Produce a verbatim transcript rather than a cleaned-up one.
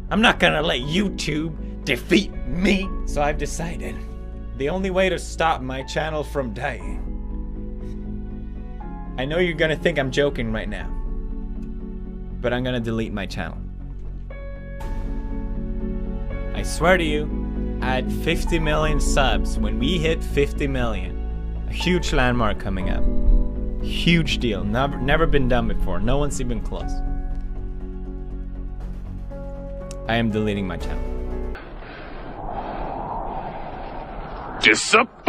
I'm not gonna let YouTube defeat me. So I've decided the only way to stop my channel from dying. I know you're gonna think I'm joking right now, but I'm gonna delete my channel. I swear to you, at fifty million subs, when we hit fifty million, a huge landmark coming up. Huge deal, never, never been done before, no one's even close. I am deleting my channel. Disappointed.